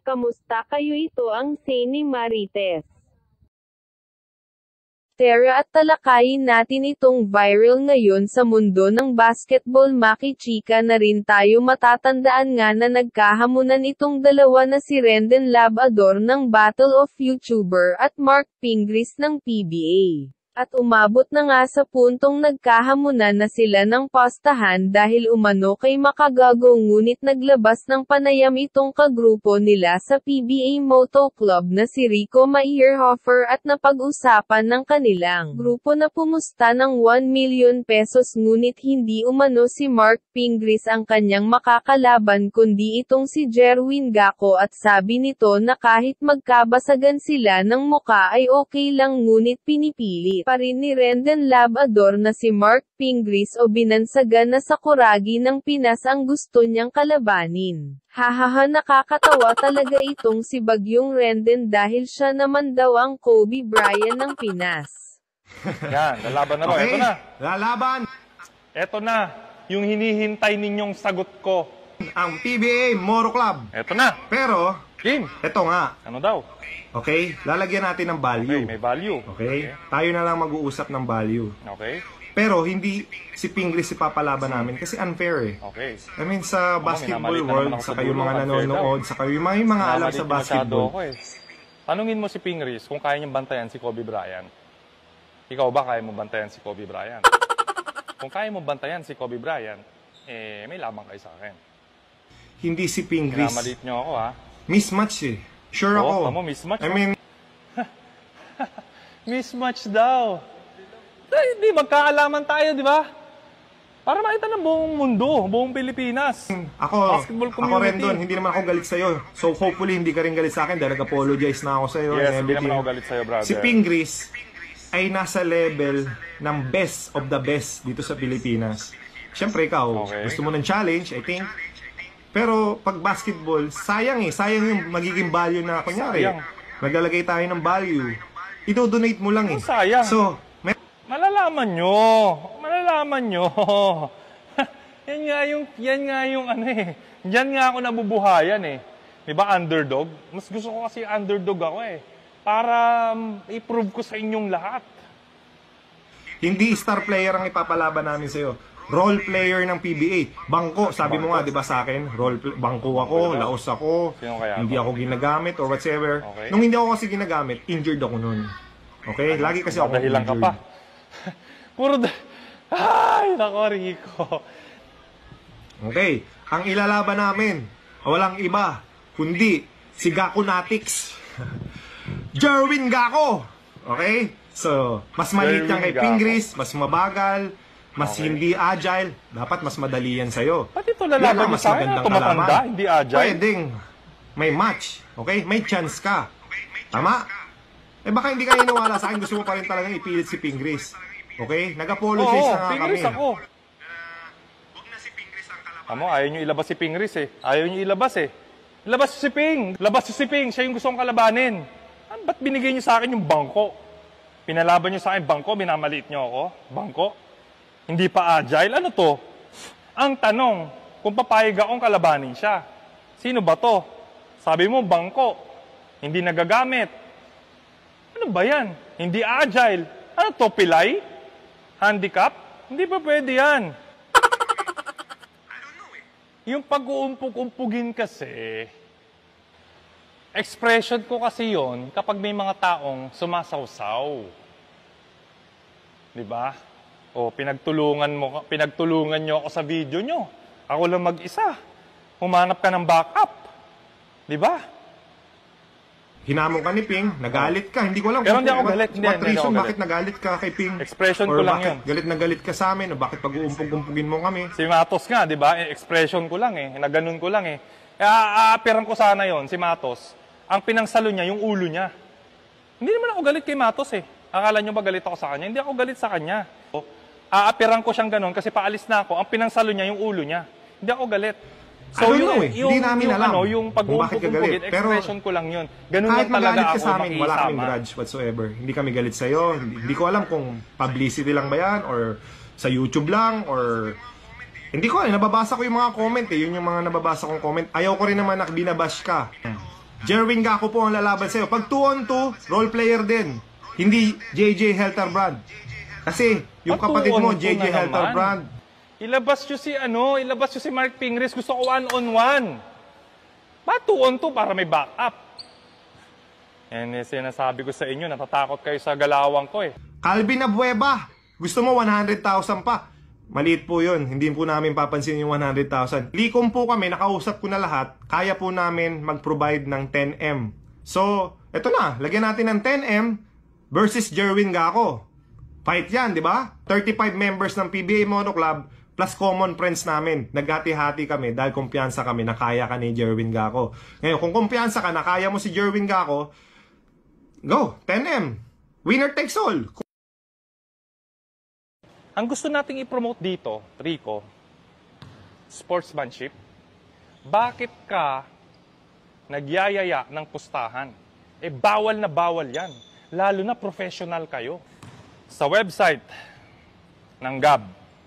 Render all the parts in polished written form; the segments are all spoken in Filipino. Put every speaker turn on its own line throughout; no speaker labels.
Kamusta kayo? Ito ang Seni Marites. Tara at talakayin natin itong viral ngayon sa mundo ng basketball. Makichika na rin tayo. Matatandaan nga na nagkahamunan itong dalawa na si Rendon Labrador ng Battle of YouTuber at Mark Pingris ng PBA. At umabot na nga sa puntong nagkahamunan na sila ng pastahan dahil umano kay makagago, ngunit naglabas ng panayam itong kagrupo nila sa PBA Moto Club na si Rico Maierhofer at napag-usapan ng kanilang grupo na pumusta ng 1 million pesos, ngunit hindi umano si Mark Pingris ang kanyang makakalaban kundi itong si Jerwin Gaco, at sabi nito na kahit magkabasagan sila ng muka ay okay lang, ngunit pinipilit pa rin ni Rendon Labrador na si Mark Pingris o binansagan na sa kuragi ng Pinas ang gusto niyang kalabanin. Hahaha, nakakatawa talaga itong si Bagyong Rendon dahil siya naman daw ang Kobe Bryant ng Pinas.
Yan, lalaban na rin.
Okay,
Ito na.
lalaban.
Ito na, yung hinihintay ninyong sagot ko.
Ang PBA Moto Club.
Ito na.
Pero,
Game.
ito nga.
Ano daw?
Okay, lalagyan natin ng
Okay,
value.
may value.
Okay? Tayo na lang mag-uusap ng value.
Okay.
Pero hindi si Pingris ipapalaban namin kasi unfair eh.
Okay.
I mean, sa basketball
minamalit na
world,
naman ako sa
saka yung
dulo,
mga
unfair
nanonood, saka yung mga alam sa
Mamalit masyado
basketball.
ako eh. Tanungin mo si Pingris kung kaya niyang bantayan si Kobe Bryant. Ikaw ba kaya mo bantayan si Kobe Bryant? Kung kaya mo bantayan si Kobe Bryant, eh, may lamang kayo sa akin.
Hindi si Pingris.
Minamalit niyo ako, ha?
Mismatch eh. Sure
Oo,
ako.
tamo, mismatch.
I mean,
Mismatch daw. Hindi, magkaalaman tayo, di ba? Para makita ng buong mundo, buong Pilipinas. Basketball
ako
community.
Rendon, hindi naman ako galit sa'yo. So hopefully hindi ka rin galit sa akin dahil nag-apologize na ako sa'yo.
Yes,
and
hindi
everything.
naman ako galit sa'yo, brother.
Si Pingris ay nasa level ng best of the best dito sa Pilipinas. Siyempre ikaw,
Okay.
gusto mo ng challenge, I think. Pero pag basketball, sayang eh. Sayang yung magiging value na, kunyari,
Sayang.
naglalagay tayo ng value. Ito-donate mo lang eh.
Ang sayang.
So,
Malalaman nyo. Malalaman nyo. yan nga yung ano eh. Diyan nga ako nabubuhayan eh. Diba, underdog? Mas gusto ko kasi underdog ako eh. Para i-prove ko sa inyong lahat.
hindi star player ang ipapalaban namin sa'yo. Role player ng PBA. Bangko, sabi mo nga, di ba sa akin, bangko ako, laos ako,
Sino kaya
hindi ako ginagamit or whatsoever.
Okay.
Nung hindi ako kasi ginagamit, injured ako nun. Okay? Lagi kasi ako
Dahilan ka
injured.
pa. Ay, nako, Rico.
Okay. Ang ilalaban namin, walang iba, kundi si Gaco Natix. Jerwin Gaco! Okay? So, mas maliit yan kay
Jerwin Gaco.
Pingris, mas mabagal, mas
Okay.
hindi agile, dapat mas madali yan sa'yo.
Pati ito lalaban niyo sa akin na tumatanda, hindi agile.
Pwedeng may match, okay? May chance ka. Tama? Eh baka hindi ka niniwala sa akin, gusto mo pa rin talagang ipilit si Pingris. Okay? Nag-apologize
Oo,
na nga kami.
Pingris ako. Amo, ayaw nyo ilabas si Pingris eh. Ayaw nyo ilabas eh. Labas si Ping! Labas si Ping! Siya yung gusto kong kalabanin. Ba't binigay nyo sa akin yung bangko? Pinalaban nyo sa akin bangko, binamaliit nyo ako? Bangko? Hindi pa agile? Ano to? Ang tanong, kung papayag akong kalabanin siya, sino ba to? Sabi mo, bangko. Hindi nagagamit. Ano ba yan? Hindi agile. Ano to, pilay? Handicap? Hindi pa pwede yan. Yung pag-uumpog-umpugin kasi, expression ko kasi yon kapag may mga taong sumasawsaw. Di ba? O, pinagtulungan nyo ako sa video nyo. Ako lang mag-isa. Humanap ka ng backup. Di ba?
Hinamon ka ni Ping, nagalit ka. Hindi ko alam
Pero hindi ako galit.
what
Hindi
reason,
ako galit.
bakit nagalit ka kay Ping?
Expression
Or
ko lang
bakit
yun.
galit na galit ka sa amin? O bakit pag-uumpog-umpugin mo kami?
Si Matos nga, di ba? Expression ko lang eh. Naganon ko lang eh. Aapiran ko sana yon si Matos. Ang pinangsalo niya, yung ulo niya. Hindi naman ako galit kay Matos eh. Akala nyo ba galit ako sa kanya? Hindi ako galit sa kanya. Aapiran ko siyang ganon kasi paalis na ako. Ang pinangsalo niya, yung ulo niya. Hindi ako galit.
I don't know eh. Hindi namin alam
yung
kung bakit ka galit.
pag-uumpog-umpugin,
Pero
expression ko lang yun. Ganun
kahit
lang talaga
magalit ka
ako
sa amin, wala kaming
makisama.
grudge whatsoever. Hindi kami galit sa'yo. Hindi ko alam kung publicity lang ba yan or sa YouTube lang or... Hindi ko nababasa ko yung mga comment eh. Yun yung mga nababasa kong comment. Ayaw ko rin naman na binabash ka. Jerwin Gako po ang lalaban sa'yo. Pag 2-on-2, role player din. Hindi JJ Helterbrand. Kasi yung kapatid mo, JJ Helterbrand.
Ilabas nyo si Mark Pingris. Gusto ko 1-on-1. Ba 2-on-2 para may backup? And sinasabi ko sa inyo, natatakot kayo sa galawang ko eh.
Calvin Abueva, gusto mo 100,000 pa. Maliit po yun, hindi po namin papansin yung 100,000. Likom po kami, nakausap ko na lahat, kaya po namin mag-provide ng 10M. So, eto na, lagyan natin ng 10M versus Jerwin Gako. Fight yan, di ba? 35 members ng PBA Moto Club plus common friends namin. Naghati-hati kami dahil kumpiyansa kami na kaya ka ni Jerwin Gako. Ngayon, kung kumpiyansa ka na kaya mo si Jerwin Gako, go, 10M. Winner takes all.
Ang gusto nating i-promote dito, Rico, sportsmanship. Bakit ka nagyayaya ng pustahan? Bawal na bawal yan. Lalo na professional kayo. Sa website ng GAB,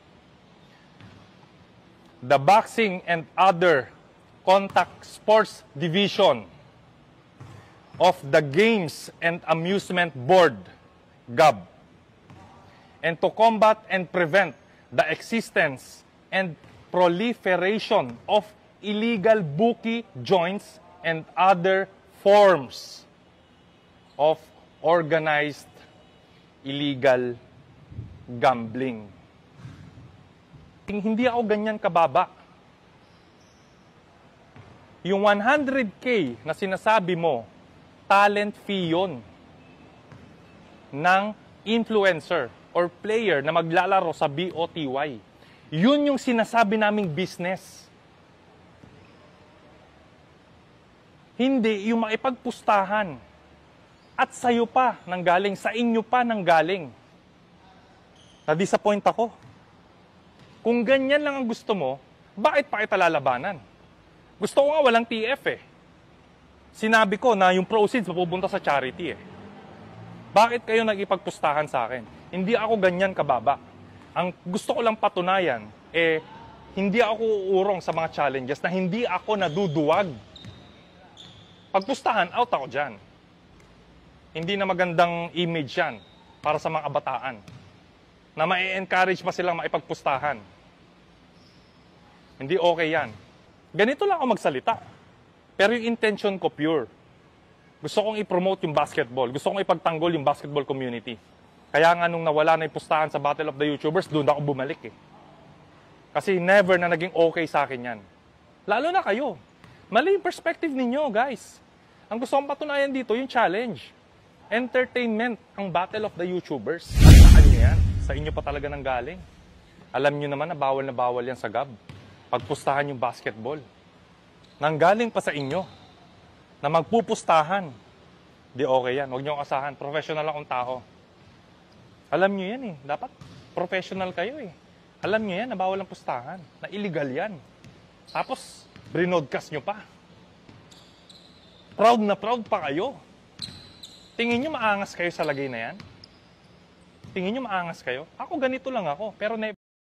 the Boxing and Other Contact Sports Division of the Games and Amusement Board, GAB, and to combat and prevent the existence and proliferation of illegal bookie joints and other forms of organized illegal gambling. Hindi ako ganyan kababa. Yung 100K na sinasabi mo, talent fee yun ng influencer or player na maglalaro sa BOTY. Yun yung sinasabi naming business. Hindi yung maipagpustahan. At sa'yo pa nanggaling, sa inyo pa nanggaling. Na-disappoint ako. Kung ganyan lang ang gusto mo, bakit pa kita lalabanan? Gusto ko nga walang TF eh. Sinabi ko na yung proceeds mapupunta sa charity eh. Bakit kayo nag-ipagpustahan sa akin? Hindi ako ganyan kababa. Ang gusto ko lang patunayan, hindi ako uurong sa mga challenges na hindi ako naduduwag. Pagpustahan, out ako dyan. Hindi na magandang image yan para sa mga kabataan. Na ma-encourage pa silang maipagpustahan. Hindi okay yan. Ganito lang ako magsalita. Pero yung intention ko pure. Gusto kong i-promote yung basketball. Gusto kong ipagtanggol yung basketball community. Kaya nga nung nawala na yung pustahan sa Battle of the YouTubers, doon ako bumalik eh. Kasi never na naging okay sa akin yan. Lalo na kayo. Mali yung perspective ninyo, guys. Ang gusto kong patunayan dito, yung challenge. Entertainment ang Battle of the YouTubers. Saan nyo yan? Sa inyo pa talaga nang galing. Alam nyo naman na bawal yan sa GAB. Pagpustahan yung basketball. Nanggaling pa sa inyo na magpupustahan. Di okay yan. Huwag nyo asahan. Professional akong tao. Alam nyo yan eh. Dapat professional kayo eh. Alam nyo yan na bawal ang pustahan. Na illegal yan. Tapos, brinodcast nyo pa. Proud na proud pa kayo. Tingin nyo maangas kayo sa lagay na yan? Tingin nyo maangas kayo? Ako ganito lang ako. Pero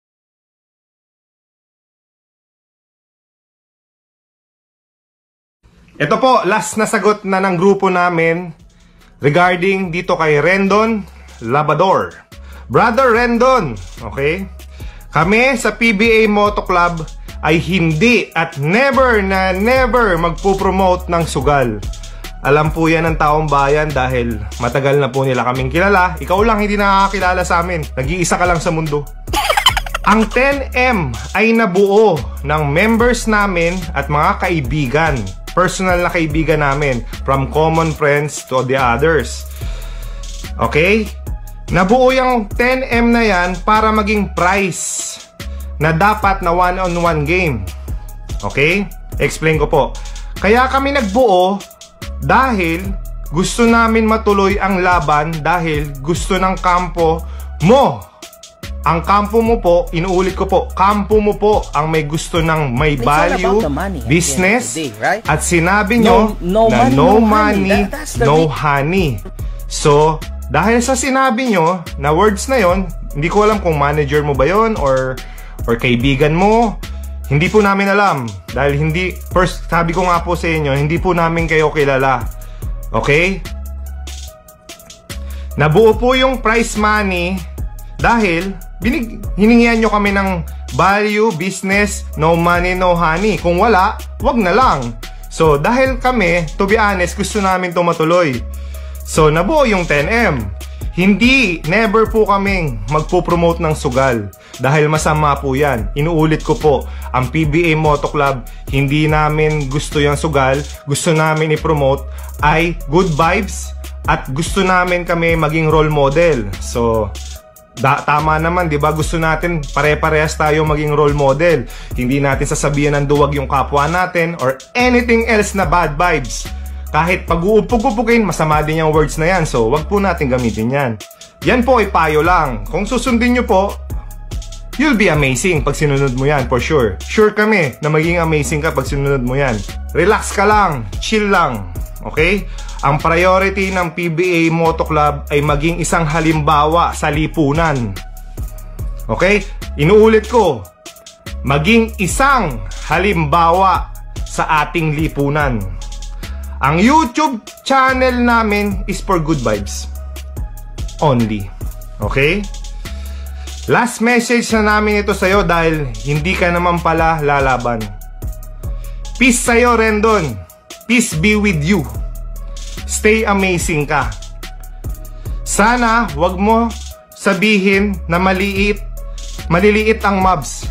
Ito po, last na sagot na ng grupo namin regarding dito kay Rendon Labador. Brother Rendon, okay? Kami sa PBA Moto Club ay hindi at never magpupromote ng sugal. Alam po yan ng taong bayan dahil matagal na po nila kaming kilala. Ikaw lang hindi nakakakilala sa amin. Nag-iisa ka lang sa mundo. Ang 10M ay nabuo ng members namin at mga kaibigan. Personal na kaibigan namin. From common friends to the others. Okay? Nabuo yung 10M na yan para maging prize na dapat na one-on-one game. Okay? Explain ko po. Kaya kami nagbuo dahil gusto namin matuloy ang laban dahil gusto ng kampo mo. Ang kampo mo po, inuulit ko po, kampo mo po ang may gusto ng may value, business, at sinabi nyo na no money, no honey. So, dahil sa sinabi nyo na words na yon, hindi ko alam kung manager mo ba yon or kaibigan mo, Hindi po namin alam. Dahil first, sabi ko nga po sa inyo, hindi po namin kayo kilala. Okay? Nabuo po yung prize money dahil hiningian nyo kami ng value, business, no money, no honey. Kung wala, wag na lang. So, dahil kami, to be honest, gusto namin tumatuloy. So, nabuo yung 10M. Never po kaming magpo-promote ng sugal. Dahil masama po yan. Inuulit ko po, ang PBA Moto Club, hindi namin gusto yung sugal. Gusto namin i-promote ay good vibes at gusto namin kami maging role model. So, tama naman, di ba? Gusto natin pare-parehas tayo maging role model. Hindi natin sasabihan ng duwag yung kapwa natin or anything else na bad vibes. Kahit pag-uupog-upugin, masama din yung words na yan. So, wag po natin gamitin yan. Yan po ay payo lang. Kung susundin nyo po, you'll be amazing pag sinunod mo yan, for sure. Sure kami na maging amazing ka pag sinunod mo yan. Relax ka lang, chill lang. Okay? Ang priority ng PBA Moto Club ay maging isang halimbawa sa lipunan. Okay? Inuulit ko, maging isang halimbawa sa ating lipunan. Ang YouTube channel namin is for good vibes only. Okay? Last message na namin ito sa'yo dahil hindi ka naman pala lalaban. Peace sa'yo, Rendon. Peace be with you. Stay amazing ka. Sana wag mo sabihin na maliliit ang mobs.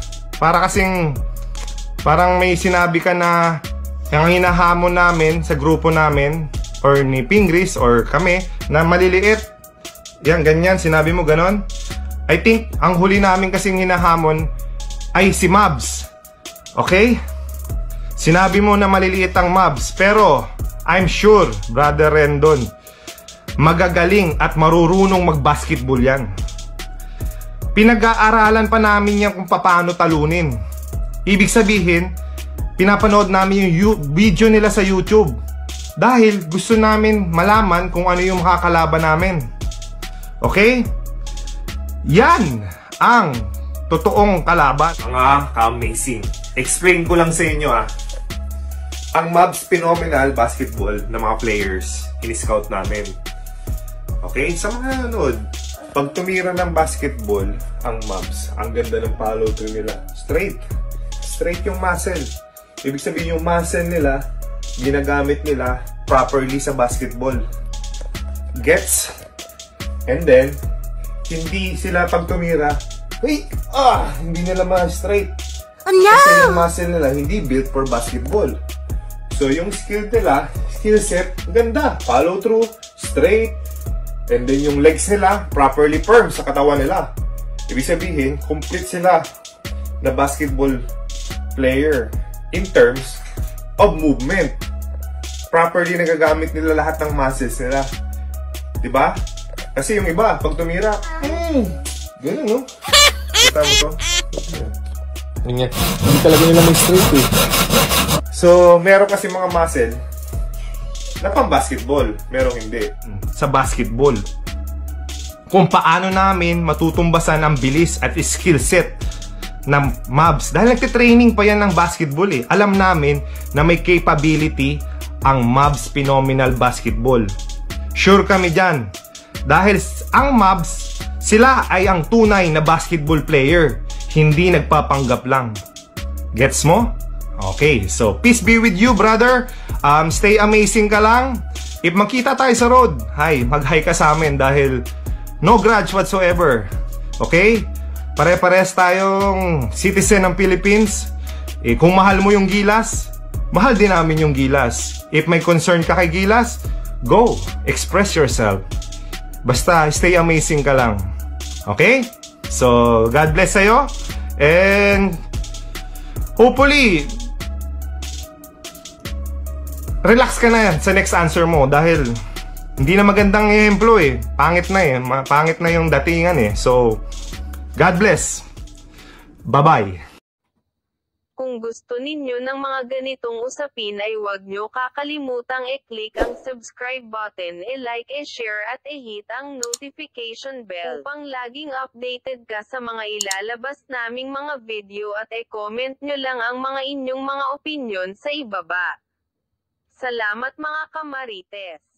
Parang may sinabi ka na yung hinahamon namin sa grupo namin or ni Pingris or kami na maliliit. Yan, ganyan, sinabi mo ganon. I think ang huli namin kasing hinahamon ay si Mobs. Okay? Sinabi mo na maliliit ang Mobs, pero I'm sure, Brother Rendon, magagaling at marurunong mag-basketball yan. Pinag-aaralan pa namin yan kung paano talunin. Ibig sabihin, pinapanood namin yung video nila sa YouTube dahil gusto namin malaman kung ano yung makakalaban namin. Okay? Yan ang totoong kalaban. Mga ka-amazing. Explain ko lang sa inyo ang Mobs Phenomenal Basketball na mga players, in-scout namin. Okay? Sa mga nanonood, pag tumira ng basketball, ang Mobs, ang ganda ng follow through nila. Straight yung muscle. Ibig sabihin yung muscle nila, ginagamit nila properly sa basketball. Gets? And then, hindi sila pag tumira, hindi nila ma-straight.
Oh no!
Kasi yung muscle nila, hindi built for basketball. So, yung skill set, ganda. Follow through, straight. And then, yung legs nila, properly firm sa katawan nila. Ibig sabihin, complete sila na basketball player in terms of movement. Properly nagagamit nila lahat ng muscles nila. Diba? Kasi yung iba, pag tumira, ganun, no? Kita mo to? Hindi talaga nila may straight eh. So, meron kasi mga muscle na pang basketball. Merong hindi. Sa basketball, kung paano namin matutumbasan ang bilis at skill set ng Mobs. Dahil nagtitraining pa yan ng basketball eh. Alam namin na may capability ang Mobs Phenomenal Basketball. Sure kami dyan. Dahil ang Mobs, sila ay ang tunay na basketball player. Hindi nagpapanggap lang. Gets mo? Okay, so peace be with you, brother. Stay amazing ka lang. If makita tayo sa road, mag-hi ka sa amin dahil no grudge whatsoever. Okay? Pare-pares tayong citizen ng Philippines. Kung mahal mo yung Gilas, mahal din namin yung Gilas. If may concern ka kay Gilas, go, express yourself. Basta stay amazing ka lang. Okay? So, God bless sa'yo. And hopefully, relax ka na sa next answer mo dahil hindi na magandang ehemplo eh. Pangit na yung datingan eh. So, God bless. Bye-bye.
Kung kung gusto ninyo ng mga ganitong usapin ay huwag nyo kakalimutang i-click ang subscribe button, i-like, i-share at i-hit ang notification bell upang laging updated ka sa mga ilalabas naming mga video at i-comment nyo lang ang mga inyong mga opinyon sa ibaba. Salamat mga kamarites!